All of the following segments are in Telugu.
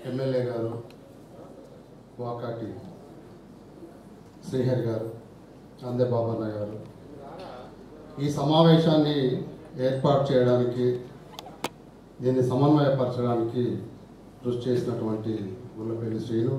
ఎమ్మెల్యే గారు వాకాటి శ్రీహరి గారు, అందే బాబన్న గారు ఈ సమావేశాన్ని ఏర్పాటు చేయడానికి, దీన్ని సమన్వయపరచడానికి కృషి చేసినటువంటి ముల్లపల్లి శ్రీను,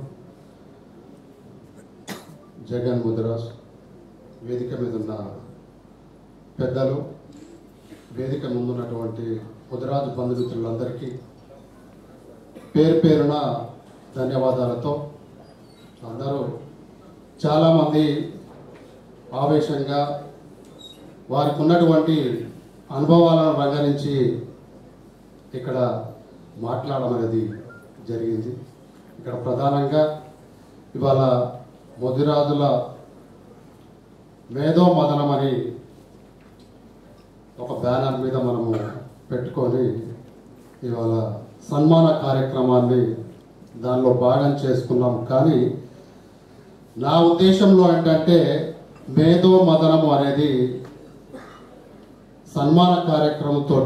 జగన్ ముదిరాజ్, వేదిక మీద ఉన్న పెద్దలు, వేదిక ముందున్నటువంటి ముదిరాజు బంధుమిత్రులందరికీ పేరు పేరున ధన్యవాదాలతో, అందరూ చాలామంది ఆవేశంగా వారికి ఉన్నటువంటి అనుభవాలను రంగరించి ఇక్కడ మాట్లాడడం అనేది జరిగింది. ఇక్కడ ప్రధానంగా ఇవాళ ముదిరాజుల మేధో మదనం అని ఒక బ్యానర్ మీద మనము పెట్టుకొని ఇవాళ సన్మాన కార్యక్రమాన్ని దానిలో భాగం చేసుకున్నాం. కానీ నా ఉద్దేశంలో ఏంటంటే మేధో మదనము అనేది సన్మాన కార్యక్రమంతో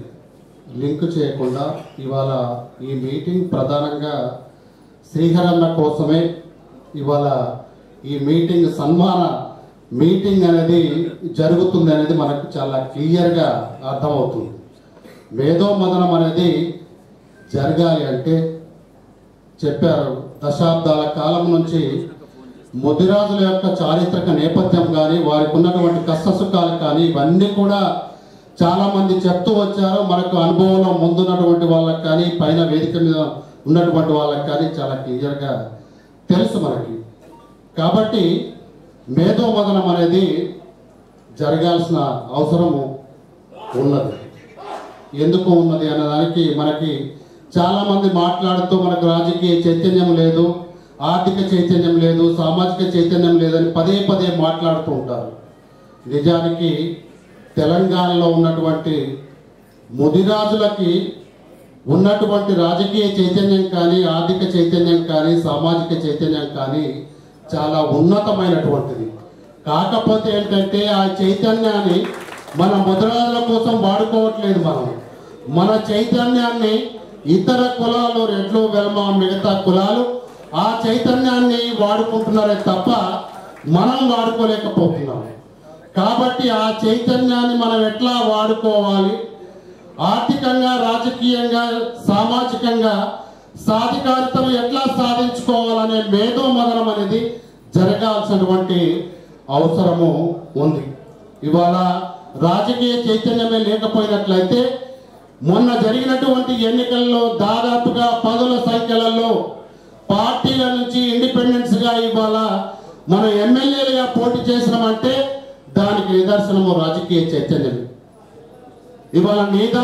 లింక్ చేయకుండా ఇవాళ ఈ మీటింగ్ ప్రధానంగా శ్రీహరన్న కోసమే ఇవాళ ఈ మీటింగ్ సన్మాన మీటింగ్ అనేది జరుగుతుంది అనేది మనకు చాలా క్లియర్గా అర్థమవుతుంది. మేధో మదనం అనేది జరగాలి అంటే చెప్పారు, దశాబ్దాల కాలం నుంచి ముదిరాజుల యొక్క చారిత్రక నేపథ్యం కానీ, వారికి ఉన్నటువంటి కష్టసుఖాలు కానీ ఇవన్నీ కూడా చాలామంది చెప్తూ వచ్చారు. మనకు అనుభవంలో ముందున్నటువంటి వాళ్ళకి కానీ, పైన వేదిక మీద ఉన్నటువంటి వాళ్ళకి కానీ చాలా క్లియర్గా తెలుసు మనకి. కాబట్టి మేధో మదనం అనేది జరగాల్సిన అవసరము ఉన్నది. ఎందుకు ఉన్నది అన్నదానికి మనకి చాలామంది మాట్లాడుతూ మనకు రాజకీయ చైతన్యం లేదు, ఆర్థిక చైతన్యం లేదు, సామాజిక చైతన్యం లేదని పదే పదే మాట్లాడుతూ ఉంటారు. నిజానికి తెలంగాణలో ఉన్నటువంటి ముదిరాజులకి ఉన్నటువంటి రాజకీయ చైతన్యం కానీ, ఆర్థిక చైతన్యం కానీ, సామాజిక చైతన్యం కానీ చాలా ఉన్నతమైనటువంటిది. కాకపోతే ఏంటంటే ఆ చైతన్యాన్ని మన ముదిరాజుల కోసం వాడుకోవట్లేదు. మన చైతన్యాన్ని ఇతర కులాలు, రెడ్లు, వెల్మ, మిగతా కులాలు ఆ చైతన్యాన్ని వాడుకుంటున్నారే తప్ప మనం వాడుకోలేకపోతున్నాం. కాబట్టి ఆ చైతన్యాన్ని మనం ఎట్లా వాడుకోవాలి, ఆర్థికంగా, రాజకీయంగా, సామాజికంగా సాధికారితను ఎట్లా సాధించుకోవాలనే మేధో మదనం అనేది జరగాల్సినటువంటి అవసరము ఉంది. ఇవాళ రాజకీయ చైతన్యమే లేకపోయినట్లయితే మొన్న జరిగినటువంటి ఎన్నికల్లో దాదాపుగా 10ల సంఖ్యలలో పార్టీల నుంచి ఇండిపెండెన్స్గా ఇవాళ మనం ఎమ్మెల్యేలుగా పోటీ చేసినామంటే దానికి నిదర్శనము రాజకీయ చైతన్యం. ఇవాళ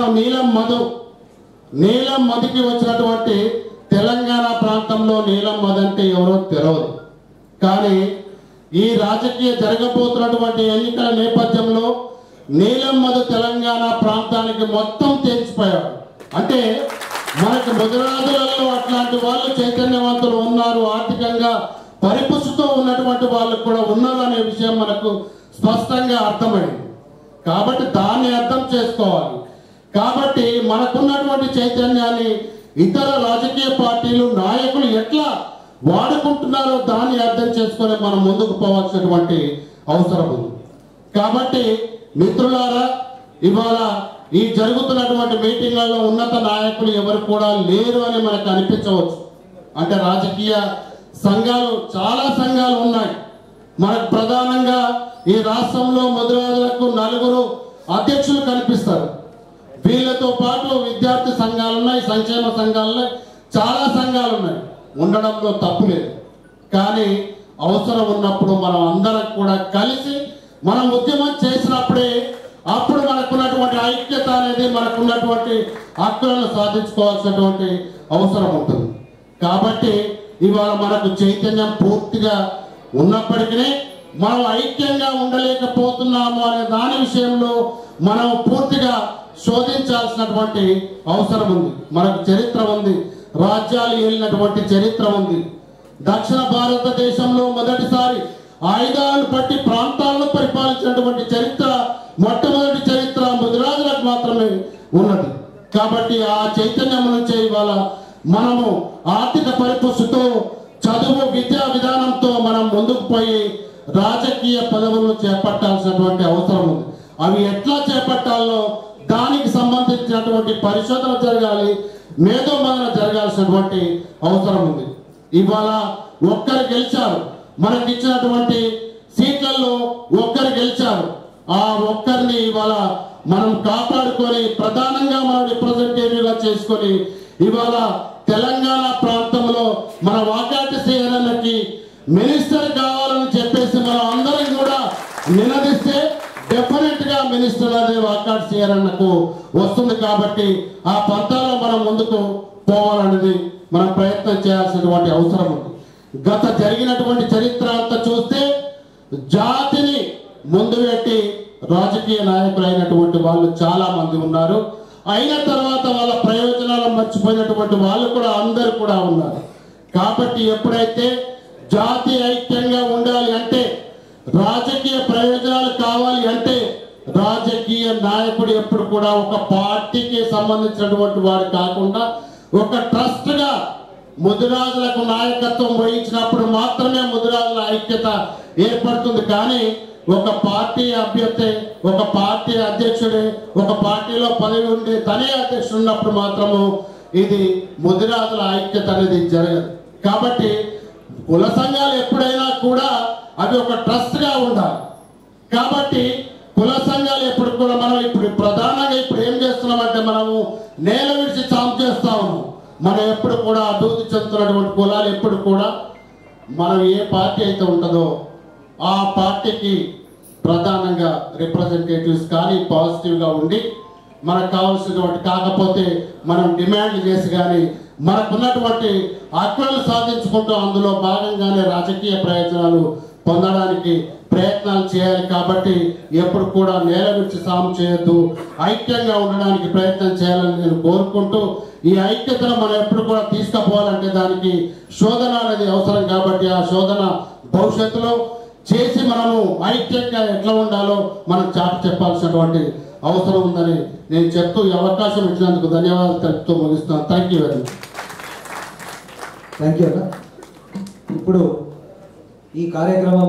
నీలం మధుకి వచ్చినటువంటి తెలంగాణ ప్రాంతంలో నీలం మధు అంటే ఎవరో తెలియదు. కానీ ఈ రాజకీయ జరగబోతున్నటువంటి ఎన్నికల నేపథ్యంలో నీలం మధు తెలంగాణ ప్రాంతానికి మొత్తం తెలిసిపోయాడు. అంటే మనకి ముదిరాజులలో అట్లాంటి వాళ్ళు చైతన్యవంతులు ఉన్నారు, ఆర్థికంగా పరిపుష్టితో ఉన్నటువంటి వాళ్ళు కూడా ఉన్నారు అనే విషయం మనకు స్పష్టంగా అర్థమైంది. కాబట్టి దాన్ని అర్థం చేసుకోవాలి. కాబట్టి మనకున్నటువంటి చైతన్యాన్ని ఇతర రాజకీయ పార్టీలు, నాయకులు ఎట్లా వాడుకుంటున్నారో దాన్ని అర్థం చేసుకొని మనం ముందుకు పోవాల్సినటువంటి అవసరం ఉంది. కాబట్టి మిత్రులారా, ఇవాళ ఈ జరుగుతున్నటువంటి మీటింగ్లలో ఉన్నత నాయకులు ఎవరు కూడా లేరు అని మనకు అనిపించవచ్చు. అంటే రాజకీయ సంఘాలు, చాలా సంఘాలు ఉన్నాయి మనకు. ప్రధానంగా ఈ రాష్ట్రంలో ముదిరాజులకు 4 అధ్యక్షులు కనిపిస్తారు. వీళ్ళతో పాటు విద్యార్థి సంఘాలు ఉన్నాయి, సంక్షేమ సంఘాలు ఉన్నాయి, చాలా సంఘాలు ఉన్నాయి. ఉండడంలో తప్పు లేదు. కానీ అవసరం ఉన్నప్పుడు మనం అందరం కూడా కలిసి మనం ఉద్యమం చేసినప్పుడే అప్పుడు మనకున్నటువంటి ఐక్యత అనేది, మనకున్నటువంటి హక్కులను సాధించుకోవాల్సినటువంటి అవసరం ఉంటుంది. కాబట్టి ఇవాళ మనకు చైతన్యం పూర్తిగా ఉన్నప్పటికీ మనం ఐక్యంగా ఉండలేకపోతున్నాము అనే దాని విషయంలో మనం పూర్తిగా శోధించాల్సినటువంటి అవసరం ఉంది. మనకు చరిత్ర ఉంది, రాజ్యాలు ఏలినటువంటి చరిత్ర ఉంది. దక్షిణ భారతదేశంలో మొదటిసారి ఆయుధాలను పట్టి ప్రాంతాలను పరిపాలించినటువంటి చరిత్ర, మొట్టమొదటి చరిత్ర ముదిరాజులకు మాత్రమే ఉన్నది. కాబట్టి ఆ చైతన్యం నుంచే ఇవాళ మనము ఆర్థిక పరిపుష్టితో చదువు విద్యా విధానంతో మనం ముందుకు పోయి రాజకీయ పదవులను చేపట్టాల్సినటువంటి అవసరం ఉంది. అవి ఎట్లా చేపట్టాలో దానికి సంబంధించినటువంటి పరిశోధన జరగాలి, మేధోమథన జరగాల్సినటువంటి అవసరం ఉంది. ఇవాళ ఒక్కరు గెలిచారు, మనకి ఇచ్చినటువంటి సీట్లలో ఒక్కరు గెలిచారు. ఆ ఒక్కరిని ఇవాళ మనం కాపాడుకొని ప్రధానంగా మనం రిప్రజెంటేటివ్గా చేసుకొని ఇవాళ తెలంగాణ ప్రాంతంలో మన వాకాటి శ్రీహరన్నకి మినిస్టర్ కావాలని చెప్పేసి మనం అందరం కూడా నినదిస్తే డెఫినెట్ గా మినిస్టర్ అనే వాకాటి శ్రీహరన్నకు వస్తుంది. కాబట్టి ఆ పంతాలో మనం ముందుకు పోవాలనేది మనం ప్రయత్నం చేయాల్సినటువంటి అవసరం ఉంది. గత జరిగినటువంటి చరిత్ర అంతా చూస్తే జాతిని ముందు పెట్టి రాజకీయ నాయకులైనటువంటి వాళ్ళు చాలా మంది ఉన్నారు. అయిన తర్వాత వాళ్ళ ప్రయోజనాలను మర్చిపోయినటువంటి వాళ్ళు కూడా అందరు కూడా ఉన్నారు. కాబట్టి ఎప్పుడైతే జాతి ఐక్యంగా ఉండాలి అంటే, రాజకీయ ప్రయోజనాలు కావాలి అంటే రాజకీయ నాయకుడు ఎప్పుడు కూడా ఒక పార్టీకి సంబంధించినటువంటి వాడు కాకుండా ఒక ట్రస్ట్ గా ముదిరాజులకు నాయకత్వం వహించినప్పుడు మాత్రమే ముదిరాజుల ఐక్యత ఏర్పడుతుంది. కానీ ఒక పార్టీ అభ్యర్థి, ఒక పార్టీ అధ్యక్షుడే, ఒక పార్టీలో పదవి ఉండి తనే అధ్యక్షుడు ఉన్నప్పుడు మాత్రము ఇది ముదిరాజుల ఐక్యత అనేది జరగదు. కాబట్టి కుల సంఘాలు ఎప్పుడైనా కూడా అవి ఒక ట్రస్ట్ గా ఉండాలి. కాబట్టి కుల సంఘాలు ఎప్పుడు కూడా మనం ఇప్పుడు ప్రధానంగా ఇప్పుడు ఏం చేస్తున్నామంటే మనము నేల విడిచి చాంపు చేస్తా ఉన్నాం. మనం ఎప్పుడు కూడా అభివృద్ధి చెందుతున్నటువంటి కులాలు ఎప్పుడు కూడా మనం ఏ పార్టీ అయితే ఉంటుందో ఆ పార్టీకి ప్రధానంగా రిప్రజెంటేటివ్స్ కానీ పాజిటివ్గా ఉండి మనకు కావాల్సినటువంటి, కాకపోతే మనం డిమాండ్ చేసి కానీ మనకున్నటువంటి హక్కులను సాధించుకుంటూ అందులో భాగంగానే రాజకీయ ప్రయోజనాలు పొందడానికి ప్రయత్నాలు చేయాలి. కాబట్టి ఎప్పుడు కూడా నేల విడిచి సాము చేయొద్దు, ఐక్యంగా ఉండడానికి ప్రయత్నం చేయాలని నేను కోరుకుంటూ, ఈ ఐక్యతను మనం ఎప్పుడు కూడా తీసుకుపోవాలంటే దానికి శోధన అనేది అవసరం. కాబట్టి ఆ శోధన భవిష్యత్తులో చేసి మనము ఐక్యంగా ఎట్లా ఉండాలో మనం చాటి చెప్పాల్సినటువంటి అవసరం ఉందని నేను చెప్తూ ఈ అవకాశం ఇచ్చినందుకు ధన్యవాదాలు తెలుపుతూ ముగిస్తున్నాను. Thank you very much. Thank you అన్న. ఇప్పుడు ఈ కార్యక్రమం